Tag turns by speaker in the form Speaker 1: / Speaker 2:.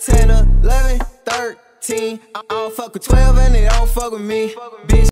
Speaker 1: 10, 11, 13. I don't fuck with 12 and they don't fuck with me. Bitch.